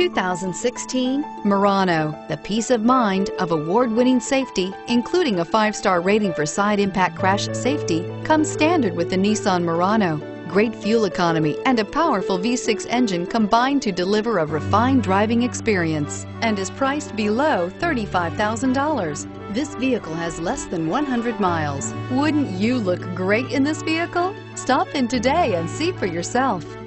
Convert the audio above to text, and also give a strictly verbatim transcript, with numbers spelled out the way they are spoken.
two thousand sixteen Murano. The peace of mind of award-winning safety, including a five-star rating for side impact crash safety, comes standard with the Nissan Murano. Great fuel economy and a powerful V six engine combine to deliver a refined driving experience and is priced below thirty-five thousand dollars. This vehicle has less than one hundred miles. Wouldn't you look great in this vehicle? Stop in today and see for yourself.